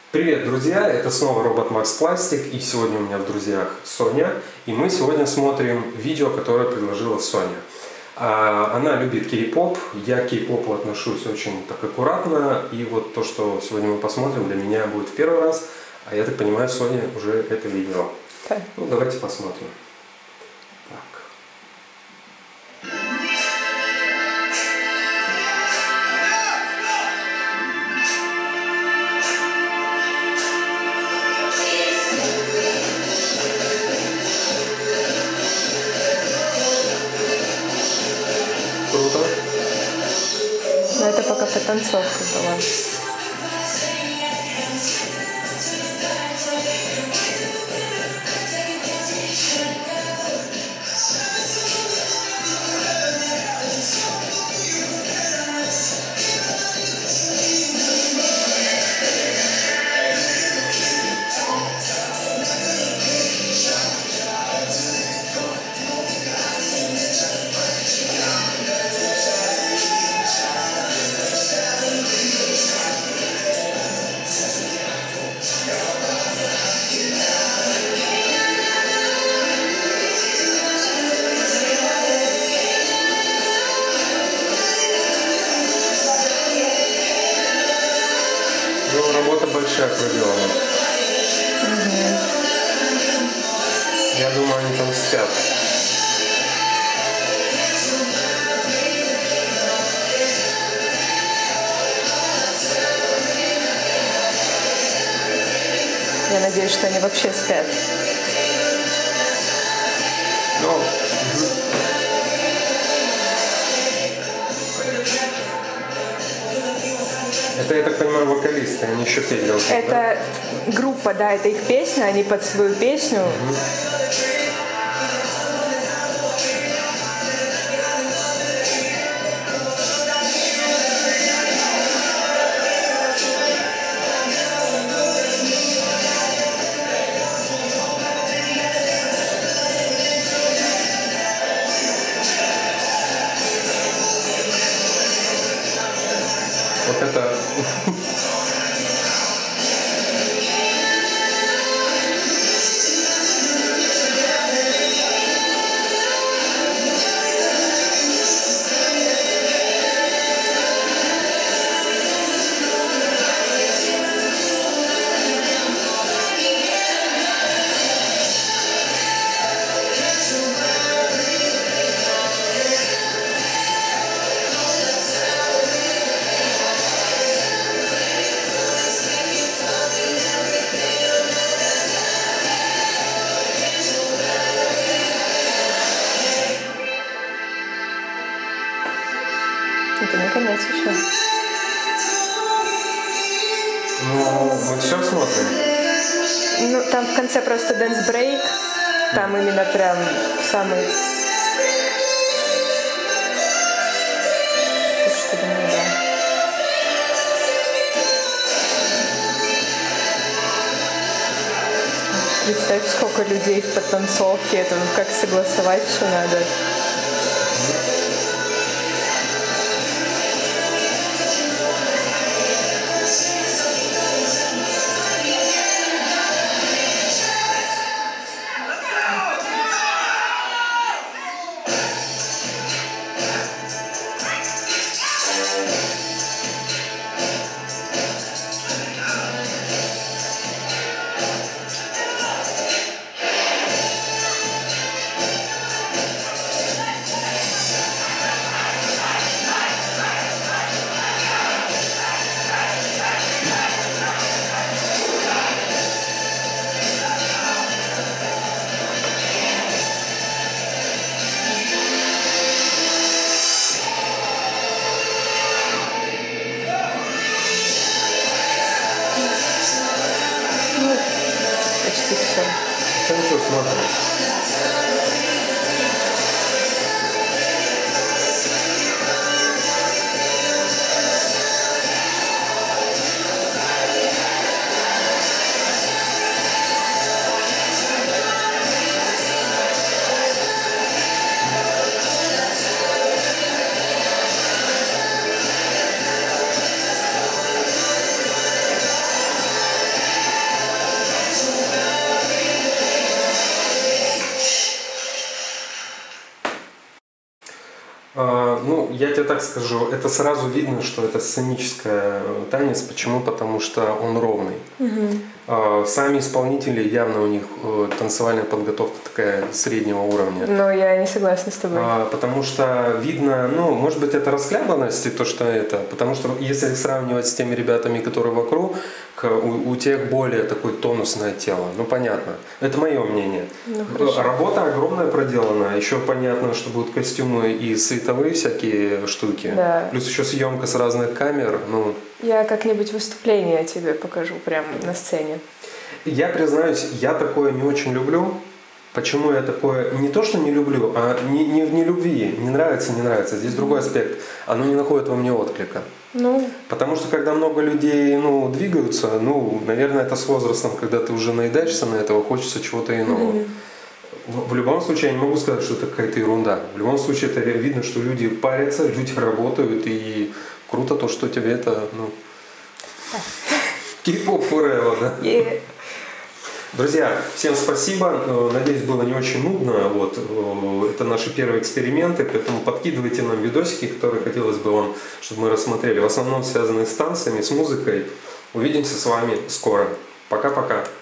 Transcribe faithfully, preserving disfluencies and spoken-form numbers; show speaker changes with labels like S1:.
S1: Привет, друзья! Это снова Робот Макс Пластик, и сегодня у меня в друзьях Соня, и мы сегодня смотрим видео, которое предложила Соня. Она любит кей-поп, я к кей-попу отношусь очень так аккуратно, и вот то, что сегодня мы посмотрим, для меня будет в первый раз, а я так понимаю, Соня уже это видела.
S2: Да.
S1: Ну, давайте посмотрим. Так. Круто.
S2: Но это пока потанцовка была.
S1: Ну, работа большая проделана.
S2: Угу.
S1: Я думаю, они там спят.
S2: Я надеюсь, что они вообще спят.
S1: Ну, угу. Это, я так понимаю, вокалисты, они еще петь должны,
S2: Это
S1: да?
S2: группа, да, это их песня, они под свою песню.
S1: Угу. Вот это...
S2: Это не конец еще.
S1: Ну, мы все смотрим.
S2: Ну, там в конце просто дэнс-брейк. Там именно прям самый... Так что, думаю, да. Представь, сколько людей в подтанцовке. Это как согласовать все надо. Почти все.
S1: Что ничего, смотрим. я тебе так скажу, это сразу видно, что это сценический танец. Почему? Потому что он ровный. Угу. Сами исполнители, явно у них танцевальная подготовка такая среднего уровня.
S2: Но я не согласна с тобой.
S1: Потому что видно, ну, может быть, это расхлябанность и то, что это. Потому что если сравнивать с теми ребятами, которые вокруг, у, у тех более такое тонусное тело. Ну, понятно. Это мое мнение. Ну, работа огромная проделана. Еще понятно, что будут костюмы и световые всякие штуки.
S2: Да.
S1: Плюс еще съемка с разных камер. Ну.
S2: Я как-нибудь выступление тебе покажу прямо на сцене.
S1: Я признаюсь, я такое не очень люблю. Почему я такое не то, что не люблю, а не, не в нелюбви. Не нравится, не нравится. Здесь другой аспект. Оно не находит во мне отклика. Ну. Потому что когда много людей ну, двигаются, ну, наверное, это с возрастом, когда ты уже наедаешься на этого, хочется чего-то иного. Mm-hmm. В, в любом случае, я не могу сказать, что это какая-то ерунда. В любом случае, это видно, что люди парятся, люди работают, и круто то, что тебе это, ну, кей-поп forever, да?
S2: Yeah.
S1: Друзья, всем спасибо. Надеюсь, было не очень нудно. Вот. Это наши первые эксперименты, поэтому подкидывайте нам видосики, которые хотелось бы вам, чтобы мы рассмотрели. В основном связанные с танцами, с музыкой. Увидимся с вами скоро. Пока-пока.